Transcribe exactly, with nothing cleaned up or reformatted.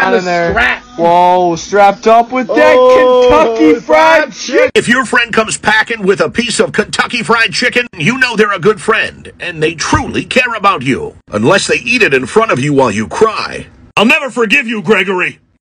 down the in there. strap. Whoa, strapped up with that Oh, Kentucky Fried Chicken. If your friend comes packing with a piece of Kentucky Fried Chicken, you know they're a good friend, and they truly care about you. Unless they eat it in front of you while you cry. I'll never forgive you, Gregory.